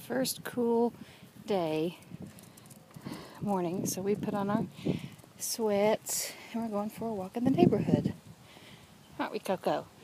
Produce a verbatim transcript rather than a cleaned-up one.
first cool day morning, so we put on our sweats and we're going for a walk in the neighborhood. Aren't we, Coco?